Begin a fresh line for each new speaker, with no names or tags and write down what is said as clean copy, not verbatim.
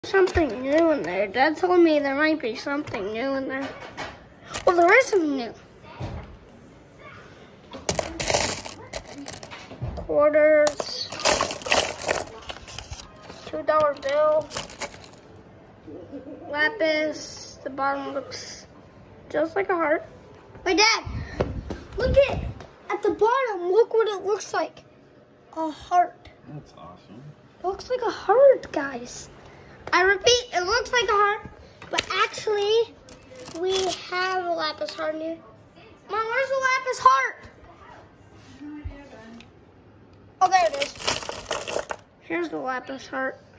Something new in there. Dad told me there might be something new in there. Well, there is something new. Quarters. $2 bill. Lapis. The bottom looks just like a heart. My dad, look at the bottom. Look what it looks like. A heart.
That's awesome.
It looks like a heart, guys. I repeat, it looks like a heart, but actually, we have a lapis heart here. Mom, where's the lapis heart? Oh, there it is. Here's the lapis heart.